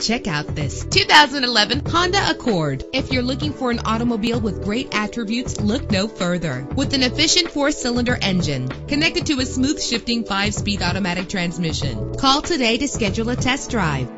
Check out this 2011 Honda Accord. If you're looking for an automobile with great attributes, look no further. With an efficient 4-cylinder engine connected to a smooth shifting 5-speed automatic transmission. Call today to schedule a test drive.